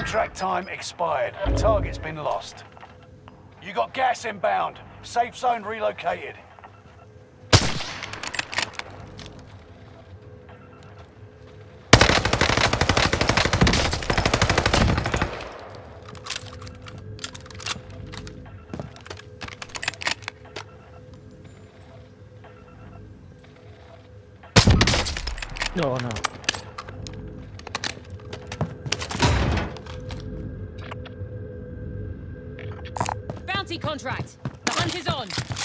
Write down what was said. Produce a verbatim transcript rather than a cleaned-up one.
Contract time expired. Target's been lost. You got gas inbound. Safe zone relocated. No, no. Bounty contract. The hunt is on.